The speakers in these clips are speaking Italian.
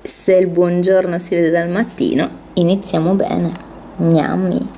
Se il buongiorno si vede dal mattino, iniziamo bene. Gnammi.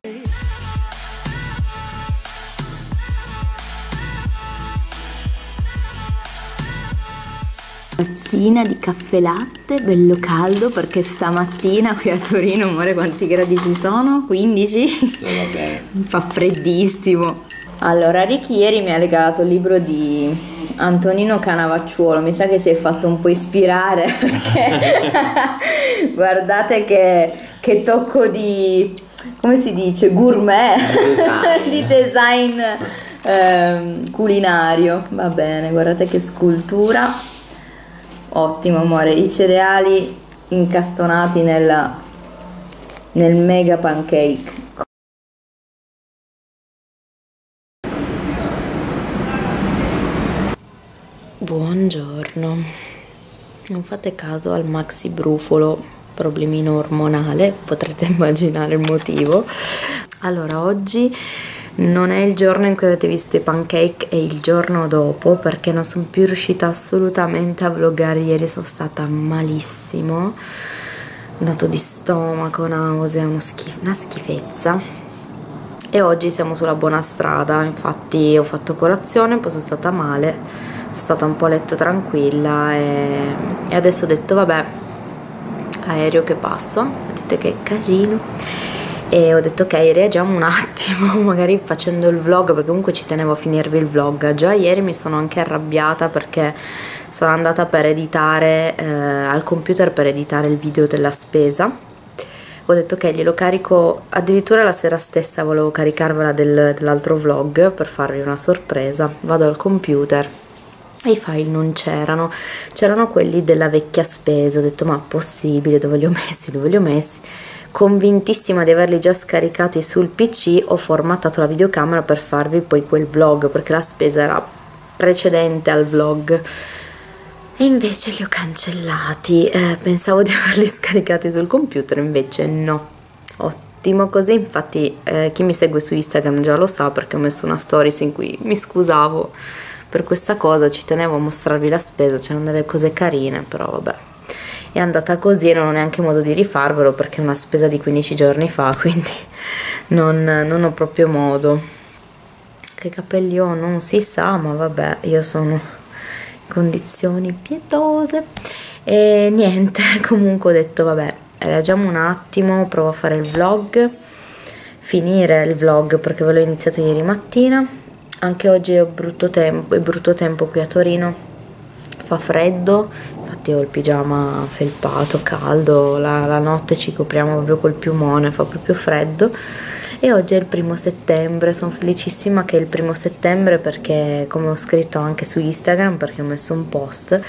Tazzina di caffè latte, bello caldo, perché stamattina qui a Torino, amore, quanti gradi ci sono? 15? Vabbè. Fa freddissimo. Allora, Ricky ieri mi ha regalato il libro di Antonino Canavacciuolo, mi sa che si è fatto un po' ispirare perché guardate che tocco di, come si dice, gourmet, di design culinario. Va bene, guardate che scultura. Ottimo, amore, i cereali incastonati nel mega pancake. Buongiorno. Non fate caso al maxi brufolo, problemino ormonale, potrete immaginare il motivo. Allora, oggi non è il giorno in cui avete visto i pancake, è il giorno dopo, perché non sono più riuscita assolutamente a vloggare. Ieri sono stata malissimo, dato di stomaco, nausea, una schifezza. E oggi siamo sulla buona strada, infatti ho fatto colazione, poi sono stata male, sono stata un po' a letto tranquilla e adesso ho detto vabbè, aereo che passa, sentite che casino. E ho detto ok, reagiamo un attimo, magari facendo il vlog, perché comunque ci tenevo a finirvi il vlog. Già ieri mi sono anche arrabbiata perché sono andata per editare al computer per editare il video della spesa. Ho detto ok, glielo carico addirittura la sera stessa, volevo caricarvela dell'altro vlog per farvi una sorpresa. Vado al computer e i file non c'erano quelli della vecchia spesa. Ho detto ma possibile, dove li ho messi? Convintissima di averli già scaricati sul PC, ho formattato la videocamera per farvi poi quel vlog, perché la spesa era precedente al vlog e invece li ho cancellati. Pensavo di averli scaricati sul computer, invece no. Ottimo così. Infatti chi mi segue su Instagram già lo sa, perché ho messo una stories in cui mi scusavo per questa cosa, ci tenevo a mostrarvi la spesa, c'erano delle cose carine, però vabbè, è andata così e non ho neanche modo di rifarvelo perché è una spesa di 15 giorni fa, quindi non ho proprio modo. Che capelli ho non si sa, ma vabbè, io sono in condizioni pietose e niente. Comunque ho detto vabbè, reagiamo un attimo, provo a fare il vlog, finire il vlog perché ve l'ho iniziato ieri mattina. Anche oggi è brutto tempo qui a Torino, fa freddo, infatti ho il pigiama felpato, caldo, la notte ci copriamo proprio col piumone, fa proprio freddo. E oggi è il 1° settembre, sono felicissima che è il 1° settembre perché, come ho scritto anche su Instagram, perché ho messo un post,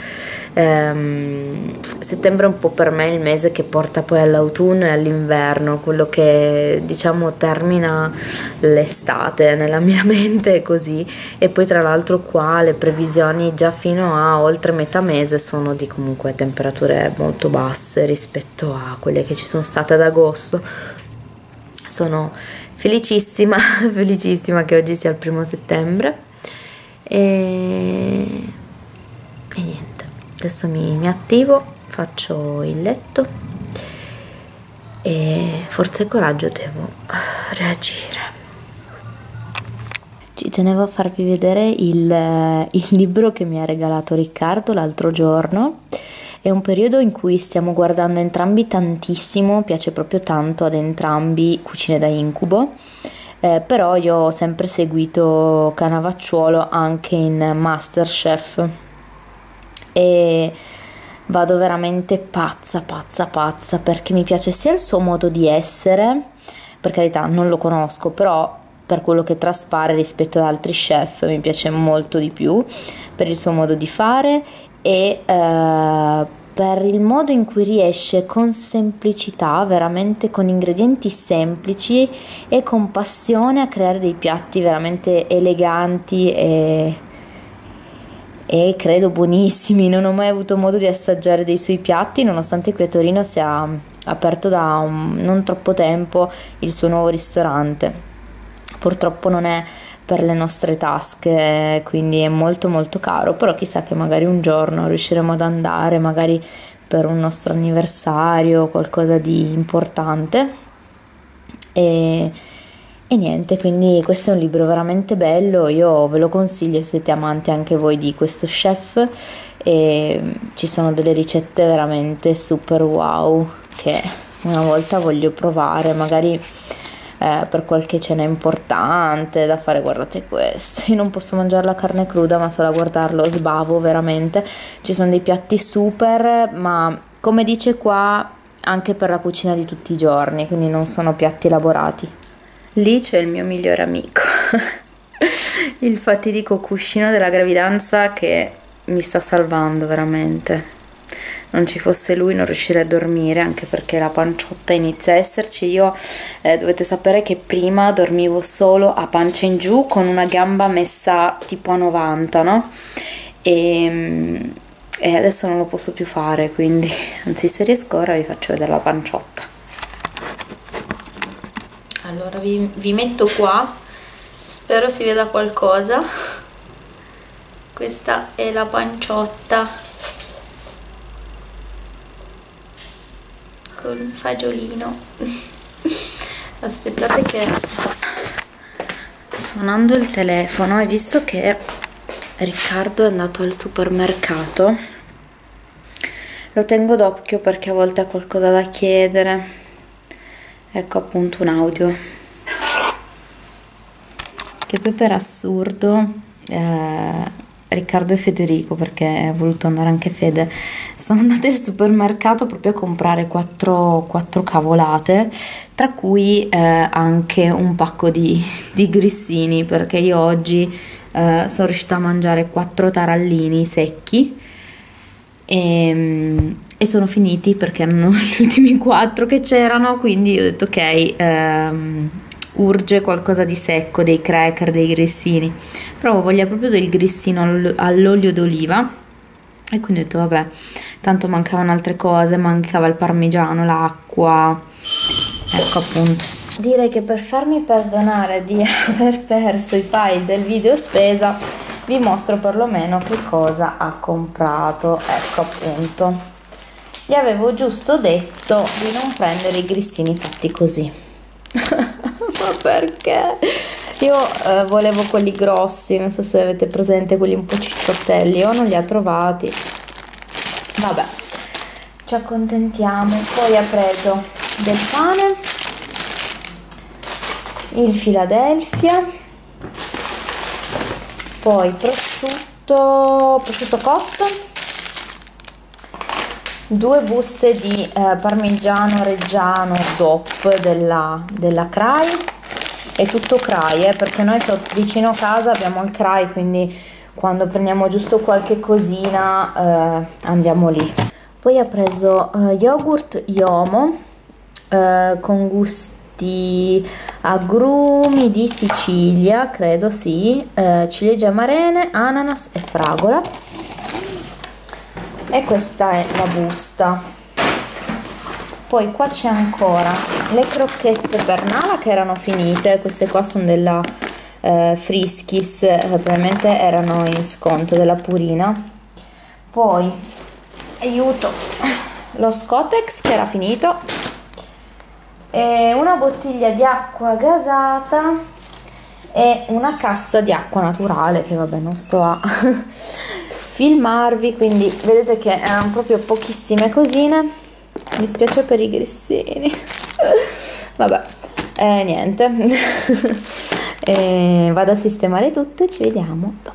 settembre è un po' per me il mese che porta poi all'autunno e all'inverno, quello che diciamo termina l'estate nella mia mente, è così. E poi tra l'altro qua le previsioni già fino a oltre metà mese sono di comunque temperature molto basse rispetto a quelle che ci sono state ad agosto. Sono felicissima, felicissima che oggi sia il 1° settembre e niente, adesso mi attivo, faccio il letto e forza e coraggio devo reagire. Ci tenevo a farvi vedere il libro che mi ha regalato Riccardo l'altro giorno. È un periodo in cui stiamo guardando entrambi tantissimo, piace proprio tanto ad entrambi Cucine da incubo, però io ho sempre seguito Canavacciuolo anche in MasterChef e vado veramente pazza perché mi piace sia il suo modo di essere, per carità non lo conosco, però per quello che traspare rispetto ad altri chef mi piace molto di più, per il suo modo di fare e per il modo in cui riesce con semplicità, veramente con ingredienti semplici e con passione, a creare dei piatti veramente eleganti e credo buonissimi. Non ho mai avuto modo di assaggiare dei suoi piatti, nonostante qui a Torino sia aperto da non troppo tempo il suo nuovo ristorante. Purtroppo non è per le nostre tasche, quindi è molto caro, però chissà che magari un giorno riusciremo ad andare, magari per un nostro anniversario, qualcosa di importante. E niente, quindi questo è un libro veramente bello, io ve lo consiglio se siete amanti anche voi di questo chef, e ci sono delle ricette veramente super wow che una volta voglio provare, magari per qualche cena importante da fare. Guardate questo, io non posso mangiare la carne cruda, ma solo a guardarlo sbavo veramente. Ci sono dei piatti super, ma come dice qua anche per la cucina di tutti i giorni, quindi non sono piatti elaborati. Lì c'è il mio migliore amico, il fatidico cuscino della gravidanza che mi sta salvando veramente. Non ci fosse lui non riuscirei a dormire, anche perché la panciotta inizia a esserci. Io dovete sapere che prima dormivo solo a pancia in giù con una gamba messa tipo a 90, no? E adesso non lo posso più fare, quindi anzi, se riesco ora vi faccio vedere la panciotta. Allora vi metto qua, spero si veda qualcosa. Questa è la panciotta con un fagiolino. Aspettate che suonando il telefono, hai visto che Riccardo è andato al supermercato. Lo tengo d'occhio perché a volte ha qualcosa da chiedere. Ecco appunto un audio. Che poi per assurdo Riccardo e Federico, perché ha voluto andare anche Fede, sono andati al supermercato proprio a comprare quattro cavolate, tra cui anche un pacco di grissini, perché io oggi sono riuscita a mangiare 4 tarallini secchi e sono finiti perché erano gli ultimi 4 che c'erano, quindi ho detto ok, urge qualcosa di secco, dei cracker, dei grissini, però voglio proprio del grissino all'olio d'oliva, e quindi ho detto vabbè, tanto mancavano altre cose, mancava il parmigiano, l'acqua, ecco appunto. Direi che per farmi perdonare di aver perso i file del video spesa, vi mostro perlomeno che cosa ha comprato. Ecco appunto, gli avevo giusto detto di non prendere i grissini fatti così. Ma perché? Io volevo quelli grossi, non so se avete presente, quelli un po' cicciottelli, o non li ha trovati. Vabbè, ci accontentiamo. Poi ha preso del pane, il Philadelphia, poi prosciutto cotto, 2 buste di parmigiano reggiano DOP della CRAI. È tutto CRAI, perché noi vicino a casa abbiamo il CRAI, quindi quando prendiamo giusto qualche cosina andiamo lì. Poi ha preso yogurt Yomo con gusti agrumi di Sicilia, credo, sì, ciliegie amarene, ananas e fragola. E questa è la busta. Poi qua c'è ancora le crocchette per Nala che erano finite. Queste qua sono della Frischis, probabilmente erano in sconto, della Purina. Poi aiuto, lo Scotex che era finito, e una bottiglia di acqua gasata e una cassa di acqua naturale che vabbè non sto a filmarvi, quindi vedete che erano proprio pochissime cosine. Mi spiace per i grissini. Vabbè, niente. Vado a sistemare tutto e ci vediamo dopo.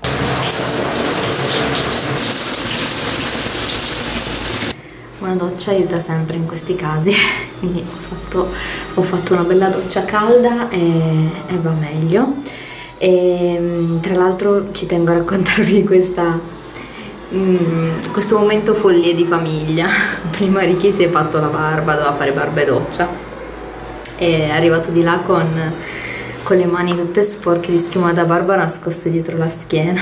Una doccia aiuta sempre in questi casi, quindi ho fatto una bella doccia calda e va meglio. E tra l'altro ci tengo a raccontarvi questo momento follia di famiglia. Prima Ricky si è fatto la barba, doveva fare barba e doccia, è arrivato di là con le mani tutte sporche di schiuma da barba nascoste dietro la schiena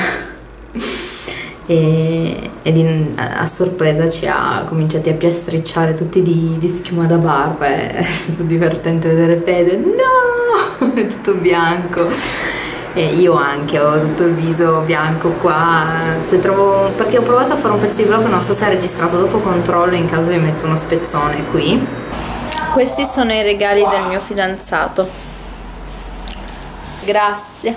a sorpresa ci ha cominciati a piastricciare tutti di schiuma da barba. È stato divertente vedere Fede, no, è tutto bianco. e io anche ho tutto il viso bianco qua. Se trovo, perché ho provato a fare un pezzo di vlog, non so se è registrato, dopo controllo, in caso vi metto uno spezzone qui. Questi sono i regali del mio fidanzato, grazie.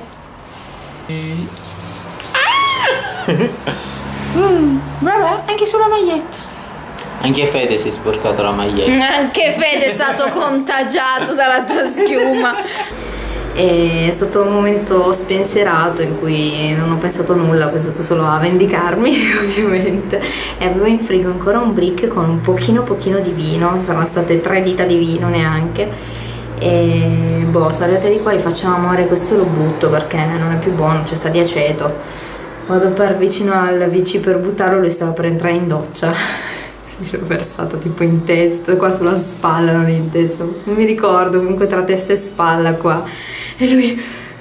Vabbè, anche sulla maglietta. Anche Fede si è sporcato la maglietta. Anche Fede è stato contagiato dalla tua schiuma. È stato un momento spensierato in cui non ho pensato a nulla, ho pensato solo a vendicarmi ovviamente. E avevo in frigo ancora un brick con un pochino di vino, saranno state 3 dita di vino neanche. E boh, sono arrivata di qua, gli facciamo amore, questo lo butto perché non è più buono, cioè sa di aceto. Vado per vicino al WC per buttarlo, lui stava per entrare in doccia. L'ho versato tipo in testa, qua sulla spalla, non in testa, non mi ricordo, comunque tra testa e spalla qua. E lui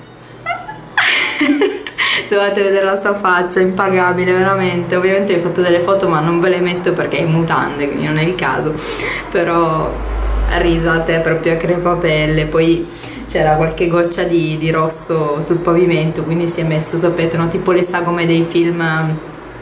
dovete vedere la sua faccia, impagabile veramente. Ovviamente vi ho fatto delle foto ma non ve le metto perché è in mutande, quindi non è il caso, però risate proprio a crepapelle. Poi c'era qualche goccia di rosso sul pavimento, quindi si è messo, sapete, no? Tipo le sagome dei film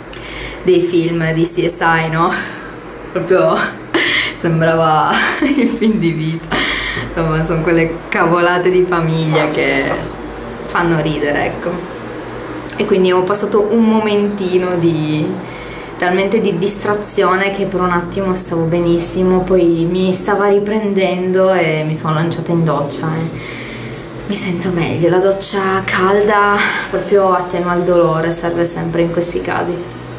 di CSI, no? Proprio sembrava il film di vita. Insomma, sono quelle cavolate di famiglia che fanno ridere, ecco. E quindi ho passato un momentino talmente di distrazione che per un attimo stavo benissimo, poi mi stava riprendendo e mi sono lanciata in doccia e mi sento meglio. La doccia calda proprio attenua il dolore, serve sempre in questi casi.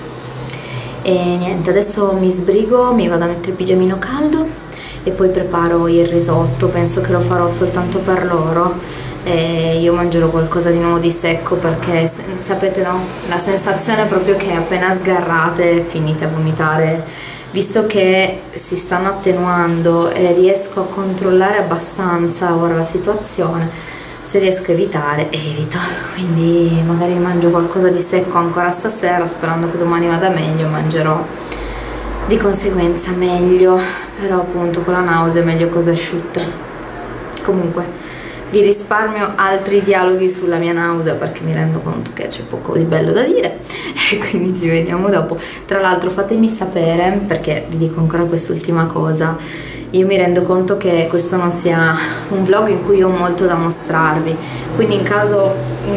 E niente, adesso mi sbrigo, mi vado a mettere il pigiamino caldo e poi preparo il risotto. Penso che lo farò soltanto per loro e io mangerò qualcosa di nuovo di secco, perché sapete, no? La sensazione è proprio che appena sgarrate finite a vomitare. Visto che si stanno attenuando e riesco a controllare abbastanza ora la situazione, se riesco a evitare evito, quindi magari mangio qualcosa di secco ancora stasera, sperando che domani vada meglio, mangerò di conseguenza meglio, però appunto con la nausea è meglio cose asciutte. Comunque vi risparmio altri dialoghi sulla mia nausea perché mi rendo conto che c'è poco di bello da dire e quindi ci vediamo dopo. Tra l'altro fatemi sapere, perché vi dico ancora quest'ultima cosa, io mi rendo conto che questo non sia un vlog in cui ho molto da mostrarvi, quindi in caso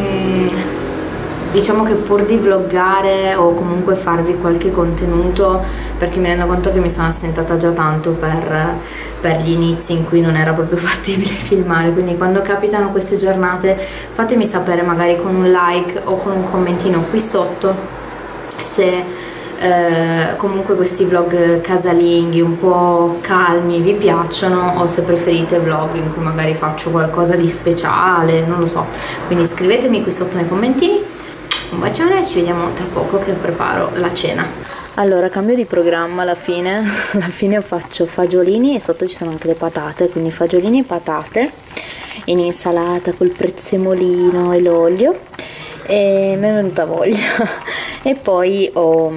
diciamo che pur di vloggare o comunque farvi qualche contenuto, perché mi rendo conto che mi sono assentata già tanto per gli inizi in cui non era proprio fattibile filmare, quindi quando capitano queste giornate fatemi sapere magari con un like o con un commentino qui sotto se comunque questi vlog casalinghi un po' calmi vi piacciono o se preferite vlog in cui magari faccio qualcosa di speciale, non lo so, quindi scrivetemi qui sotto nei commentini. Un bacione e ci vediamo tra poco che preparo la cena. Allora, cambio di programma alla fine faccio fagiolini e sotto ci sono anche le patate, quindi fagiolini e patate in insalata col prezzemolino e l'olio, e mi è venuta voglia. E poi ho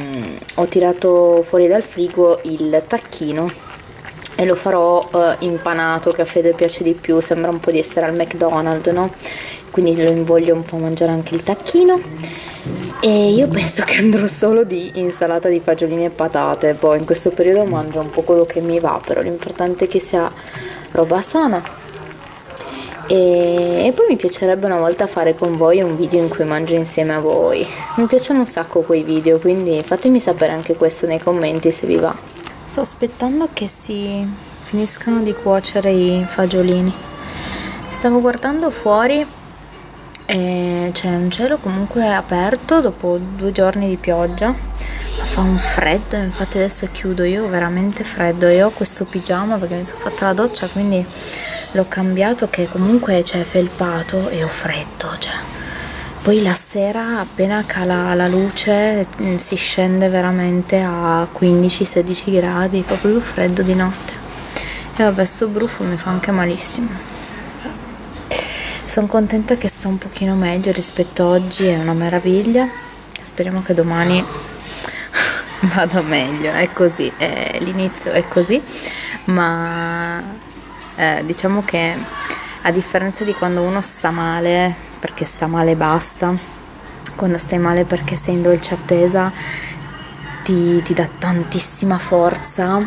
tirato fuori dal frigo il tacchino e lo farò impanato, che a Fede piace di più, sembra un po' di essere al McDonald's, no? Quindi lo invoglio un po' a mangiare anche il tacchino. E io penso che andrò solo di insalata di fagiolini e patate, poi in questo periodo mangio un po' quello che mi va, però l'importante è che sia roba sana. E poi mi piacerebbe una volta fare con voi un video in cui mangio insieme a voi, mi piacciono un sacco quei video, quindi fatemi sapere anche questo nei commenti se vi va. Sto aspettando che si finiscano di cuocere i fagiolini, stavo guardando fuori e c'è un cielo comunque aperto dopo 2 giorni di pioggia, ma fa un freddo, infatti adesso chiudo, io ho veramente freddo e ho questo pigiama perché mi sono fatta la doccia, quindi l'ho cambiato, che comunque c'è felpato e ho freddo, cioè. Poi la sera appena cala la luce si scende veramente a 15-16 gradi, fa proprio freddo di notte. E vabbè, sto brufolo mi fa anche malissimo. Sono contenta che sto un pochino meglio rispetto a oggi, è una meraviglia. Speriamo che domani vada meglio, è così, l'inizio è così, ma diciamo che a differenza di quando uno sta male perché sta male e basta, quando stai male perché sei in dolce attesa ti dà tantissima forza,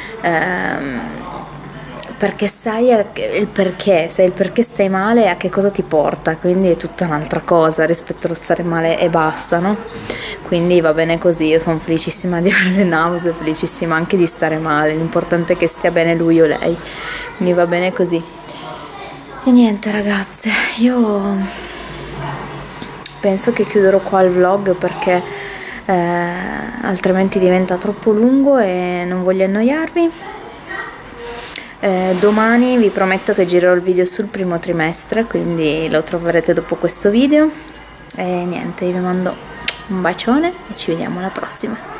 perché sai il perché stai male e a che cosa ti porta, quindi è tutta un'altra cosa rispetto allo stare male e basta, no? Quindi va bene così, io sono felicissima di avere le nausee, felicissima anche di stare male, l'importante è che stia bene lui o lei, quindi va bene così. E niente ragazze, io penso che chiuderò qua il vlog perché altrimenti diventa troppo lungo e non voglio annoiarvi. Domani vi prometto che girerò il video sul primo trimestre, quindi lo troverete dopo questo video. E niente, io vi mando un bacione e ci vediamo alla prossima.